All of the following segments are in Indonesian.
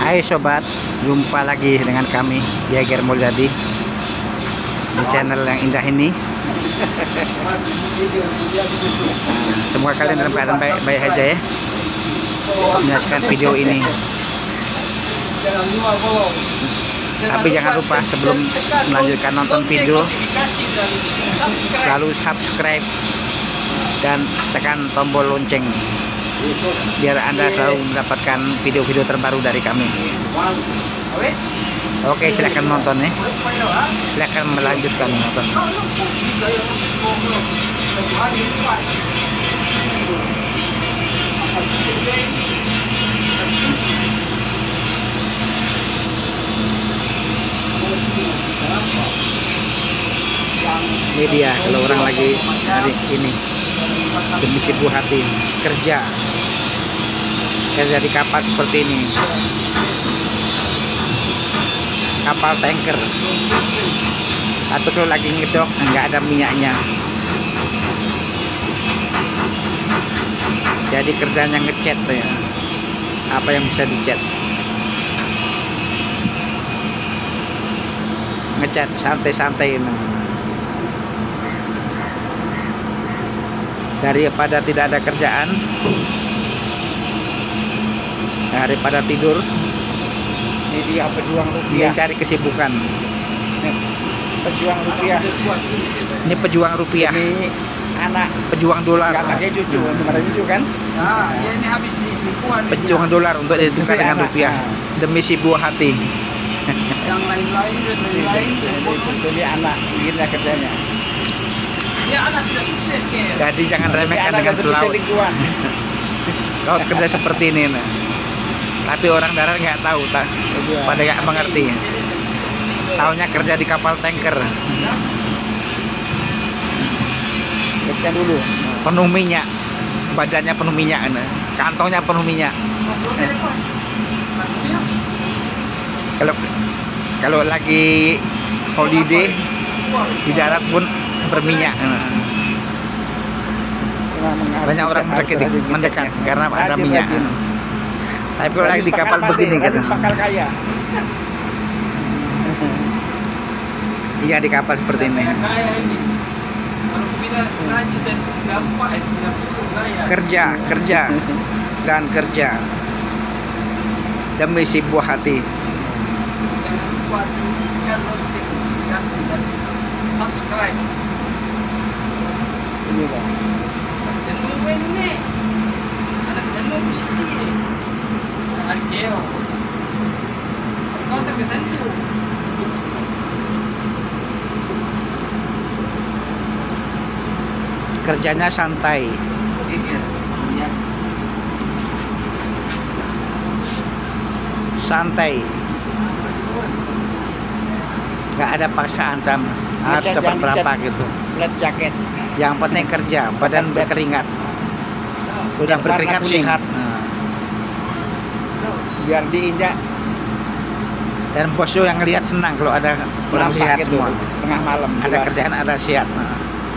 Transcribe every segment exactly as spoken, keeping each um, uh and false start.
Hai sobat, jumpa lagi dengan kami Jager Mulyadi di channel yang indah ini. Semoga kalian dalam keadaan baik-baik aja ya, menyaksikan video ini. Tapi jangan lupa sebelum melanjutkan nonton video, selalu subscribe dan tekan tombol lonceng biar Anda selalu mendapatkan video-video terbaru dari kami. Oke, silakan nonton ya. Silakan melanjutkan nonton. Ini dia kalau orang lagi hari ini demi si buah hati kerja kerja di kapal seperti ini, kapal tanker. Atau kalau lagi ngedok nggak ada minyaknya, jadi kerjanya ngecat ya, apa yang bisa dicat, ngecat santai-santai ini. Daripada tidak ada kerjaan, daripada tidur, ini dia pejuang rupiah. dia cari kesibukan. Pejuang rupiah. Ini pejuang rupiah. Ini anak Pejuang dolar. nggak pakai cucu, untuk ada cucu kan? Nah, ya ini habis di selingkuhan. Pejuang dolar untuk ditukar dengan rupiah demi si buah hati. Yang lain-lain dan lain-lain. Jadi anak begini kerjanya. Ya anak tidak sukses kayak. Jadi jangan remehkan dengan pelaut. Selingkuhan. Laut kerja seperti ini nah. Tapi orang darat nggak tahu, tak? Pada nggak mengerti. Taunya kerja di kapal tanker. Teruskan dulu. Penuh minyak, badannya penuh minyak, nah. Kantongnya penuh minyak. Kalau kalau lagi holiday di darat pun berminyak. Nah. Banyak orang mendekat, mendekat karena ada minyak. Tapi kalau lagi di kapal begini kan, bakal kaya. Iya di kapal seperti ini. Kaya ini. Kalau kita rajin dan gampang, sembilan puluh kaya. Kerja, kerja, dan kerja demi si buah hati. Jangan lupa tekan lonceng, kasih dan subscribe. Ini kan. Jangan lupa ini. Anak jangan lupa posisi. Anak keo. Kau tak ketemu. Kerjanya santai. Santai. Nggak ada paksaan sama. Harus dapat berapa gitu. Flat jaket. Yang penting kerja, badan berkeringat. Udah berkeringat sehat. Nah. Biar diinjak. Dan bosnya yang ngelihat senang kalau ada orang sehat gitu, semua. Tengah malam. Ada jelas. kerjaan, ada sehat. Nah.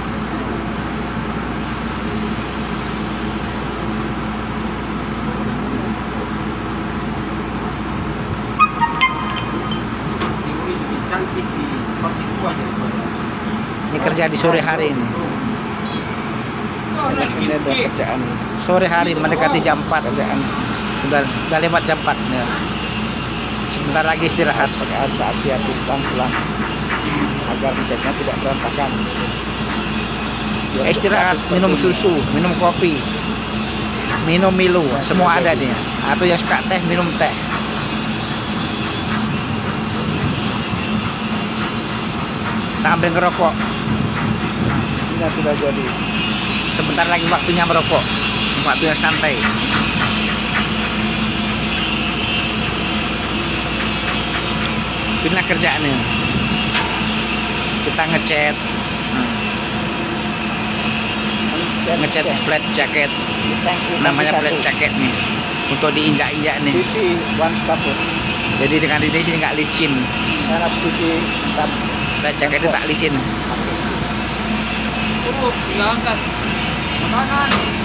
Cantik di party tua aja. Ini kerja di sore hari ini. Ini ada kerjaan. Sore hari mendekati jam empat. Kerjaan. Sudah, sudah lewat jam empat ya. Sebentar lagi istirahat. Pakai asa asiatik pelan-pelan agar minjaknya tidak berantakan. Ya, istirahat, minum susu, minum kopi, minum Milo, semua ada dia. Atau yang suka teh, minum teh. Sambil ngerokok. Ini sudah jadi. Sebentar lagi waktunya merokok, waktunya santai. Inilah kerjaannya. Kita ngecat, ngecat flat jacket. Namanya flat jacket nih, untuk diinjak-injak nih. Susi one stop. Jadi dengan ini sini nggak licin. Karena susi stop. Flat jacket itu tak licin. Tunggu, tinggal angkat. Makanan.